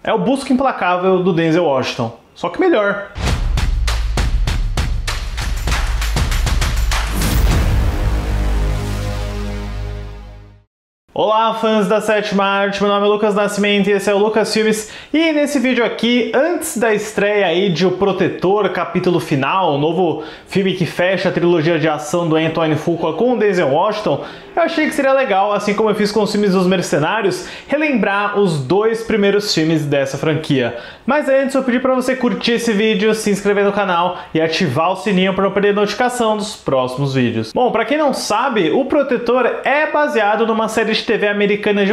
É o Busca Implacável do Denzel Washington, só que melhor. Olá, fãs da Sétima Arte, meu nome é Lucas Nascimento e esse é o Lucas Filmes. E nesse vídeo aqui, antes da estreia aí de O Protetor, capítulo final, o novo filme que fecha a trilogia de ação do Antoine Fuqua com o Denzel Washington, eu achei que seria legal, assim como eu fiz com os filmes dos Mercenários, relembrar os dois primeiros filmes dessa franquia. Mas antes eu pedi para você curtir esse vídeo, se inscrever no canal e ativar o sininho para não perder notificação dos próximos vídeos. Bom, para quem não sabe, O Protetor é baseado numa série de TV americana de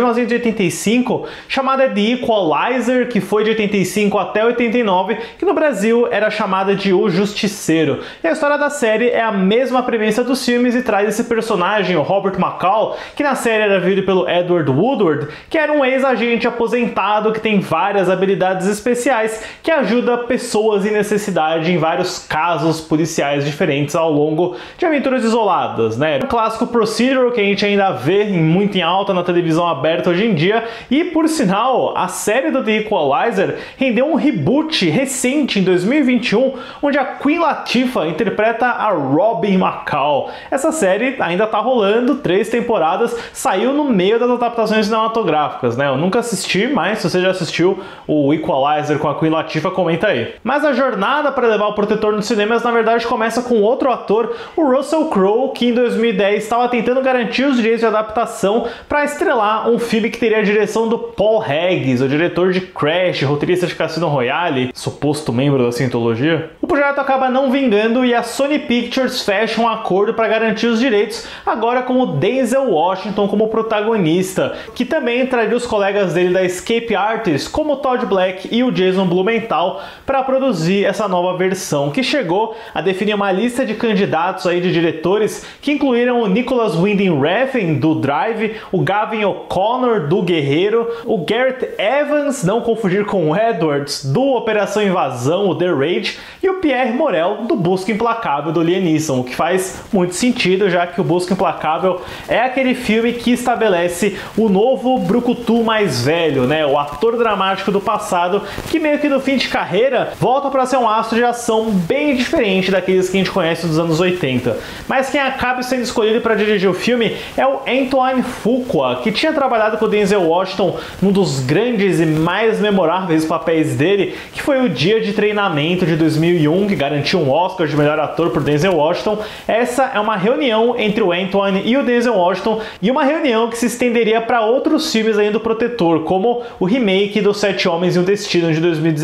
1985 chamada The Equalizer, que foi de 85 até 89, que no Brasil era chamada de O Justiceiro. E a história da série é a mesma premissa dos filmes e traz esse personagem, o Robert McCall, que na série era vivido pelo Edward Woodward, que era um ex-agente aposentado que tem várias habilidades especiais que ajuda pessoas em necessidade em vários casos policiais diferentes ao longo de aventuras isoladas, né? Um clássico procedural que a gente ainda vê muito em alta na televisão aberta hoje em dia, e por sinal, a série do The Equalizer rendeu um reboot recente em 2021, onde a Queen Latifah interpreta a Robin McCall. Essa série ainda tá rolando, 3 temporadas, saiu no meio das adaptações cinematográficas, né? Eu nunca assisti, mas se você já assistiu o Equalizer com a Queen Latifah, comenta aí. Mas a jornada para levar o Protetor nos cinemas, na verdade, começa com outro ator, o Russell Crowe, que em 2010 estava tentando garantir os direitos de adaptação para estrelar um filme que teria a direção do Paul Haggis, o diretor de Crash, roteirista de Cassino Royale, suposto membro da Scientologia. O projeto acaba não vingando e a Sony Pictures fecha um acordo para garantir os direitos, agora com o Denzel Washington como protagonista, que também traria os colegas dele da Escape Artists, como o Todd Black e o Jason Blumenthal, para produzir essa nova versão, que chegou a definir uma lista de candidatos aí de diretores que incluíram o Nicholas Winding Refn, do Drive, o Gavin O'Connor, do Guerreiro, o Gareth Evans, não confundir com o Edwards, do Operação Invasão, o The Raid, e o Pierre Morel, do Busca Implacável, do Liam Neeson, o que faz muito sentido, já que o Busca Implacável é aquele filme que estabelece o novo brucutu mais velho, né? O ator dramático do passado, que meio que no fim de carreira volta para ser um astro de ação bem diferente daqueles que a gente conhece dos anos 80. Mas quem acaba sendo escolhido para dirigir o filme é o Antoine Fuqua, que tinha trabalhado com o Denzel Washington num dos grandes e mais memoráveis papéis dele, que foi o Dia de Treinamento de 2001, que garantiu um Oscar de melhor ator por Denzel Washington. Essa é uma reunião entre o Antoine e o Denzel Washington, e uma reunião que se estenderia para outros filmes ainda do Protetor, como o remake dos Sete Homens e um Destino de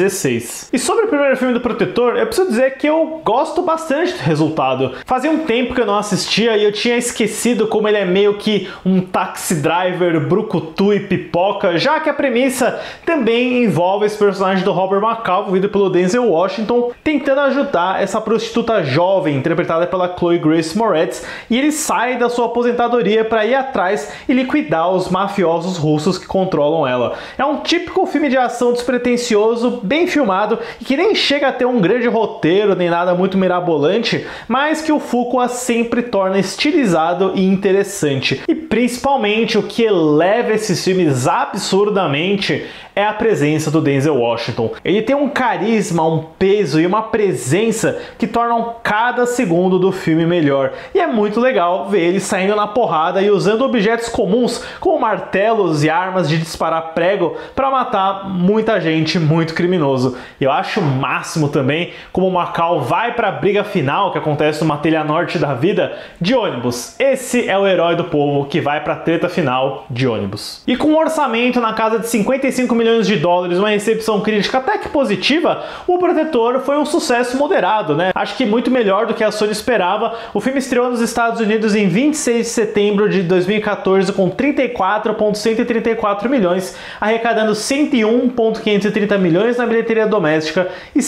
2016. E sobre o primeiro filme do Protetor, eu preciso dizer que eu gosto bastante do resultado. Fazia um tempo que eu não assistia e eu tinha esquecido como ele é meio que um taxi driver, brucutu e pipoca, já que a premissa também envolve esse personagem do Robert McCall, vivido pelo Denzel Washington, tentando ajudar essa prostituta jovem, interpretada pela Chloe Grace Moretz, e ele sai da sua aposentadoria para ir atrás e liquidar os mafiosos russos que controlam ela. É um típico filme de ação despretensioso, bem filmado, e que nem chega a ter um grande roteiro, nem nada muito mirabolante, mas que o Fuqua sempre torna estilizado e interessante. E principalmente o que eleva esses filmes absurdamente é a presença do Denzel Washington. Ele tem um carisma, um peso e uma presença que tornam cada segundo do filme melhor. E é muito legal ver ele saindo na porrada e usando objetos comuns, como martelos e armas de disparar prego, para matar muita gente, muito criminoso. E eu acho o máximo também como o McCall vai para a briga final, que acontece numa telha norte da vida, de ônibus. Esse é o herói do povo que vai para a treta final de ônibus. E com um orçamento na casa de 55 milhões de dólares, uma recepção crítica até que positiva, o Protetor foi um sucesso moderado, né? Acho que muito melhor do que a Sony esperava. O filme estreou nos Estados Unidos em 26 de setembro de 2014 com 34,134 milhões, arrecadando 101,530 milhões na bilheteria doméstica e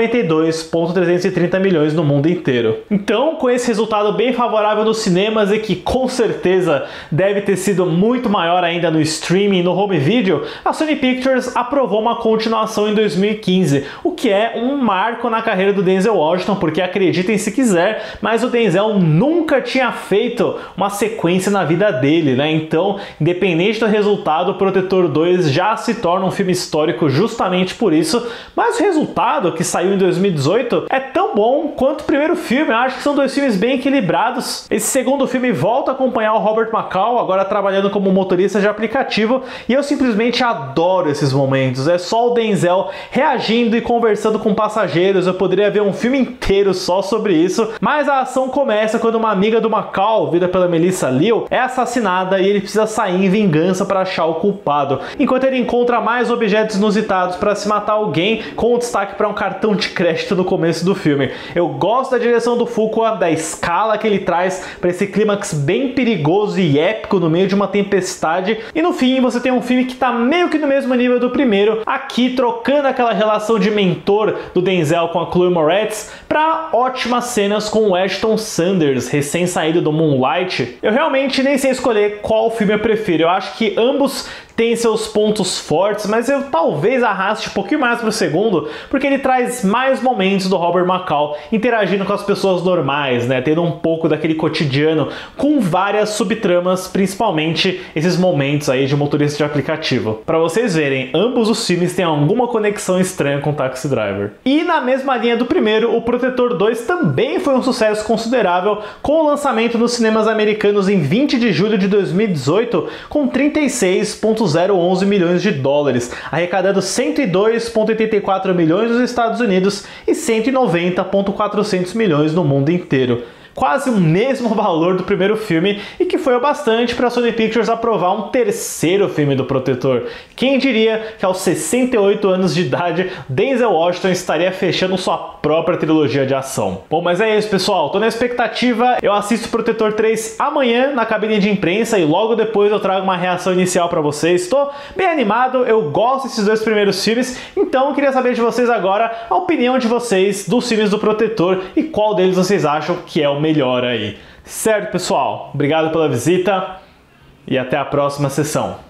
192,330 milhões no mundo inteiro. Então, com esse resultado bem favorável nos cinemas e que com certeza deve ter sido muito maior ainda no streaming e no home video, a Sony Pictures aprovou uma continuação em 2015, o que é um marco na carreira do Denzel Washington, porque acreditem se quiser, mas o Denzel nunca tinha feito uma sequência sequência na vida dele, né? Então, independente do resultado, o Protetor 2 já se torna um filme histórico justamente por isso, mas o resultado, que saiu em 2018, é tão bom quanto o primeiro filme. Eu acho que são dois filmes bem equilibrados. Esse segundo filme volta a acompanhar o Robert McCall, agora trabalhando como motorista de aplicativo, e eu simplesmente adoro esses momentos. É só o Denzel reagindo e conversando com passageiros. Eu poderia ver um filme inteiro só sobre isso, mas a ação começa quando uma amiga do McCall, vivida pela Melissa Leo, é assassinada e ele precisa sair em vingança para achar o culpado, enquanto ele encontra mais objetos inusitados para se matar alguém, com destaque para um cartão de crédito no começo do filme. Eu gosto da direção do Fuqua, da escala que ele traz para esse clímax bem perigoso e épico no meio de uma tempestade, e no fim você tem um filme que tá meio que no mesmo nível do primeiro, aqui trocando aquela relação de mentor do Denzel com a Chloe Moretz para ótimas cenas com o Ashton Sanders, recém-saído do Moonlight. Eu realmente nem sei escolher qual filme eu prefiro. Eu acho que ambos têm seus pontos fortes, mas eu talvez arraste um pouquinho mais para o segundo, porque ele traz mais momentos do Robert McCall interagindo com as pessoas normais, né? Tendo um pouco daquele cotidiano com várias subtramas, principalmente esses momentos aí de motorista de aplicativo. Para vocês verem, ambos os filmes têm alguma conexão estranha com Taxi Driver. E na mesma linha do primeiro, o Protetor 2 também foi um sucesso considerável, com o lançamento nos cinemas americanos em 20 de julho de 2018, com 36,011 milhões de dólares, arrecadando 102,84 milhões nos Estados Unidos e 190,400 milhões no mundo inteiro. Quase o mesmo valor do primeiro filme, e que foi o bastante para a Sony Pictures aprovar um terceiro filme do Protetor. Quem diria que aos 68 anos de idade, Denzel Washington estaria fechando sua própria trilogia de ação. Bom, mas é isso, pessoal. Tô na expectativa. Eu assisto Protetor 3 amanhã na cabine de imprensa e logo depois eu trago uma reação inicial para vocês. Estou bem animado, eu gosto desses dois primeiros filmes, então eu queria saber de vocês agora a opinião de vocês dos filmes do Protetor e qual deles vocês acham que é o melhor aí. Certo, pessoal? Obrigado pela visita e até a próxima sessão.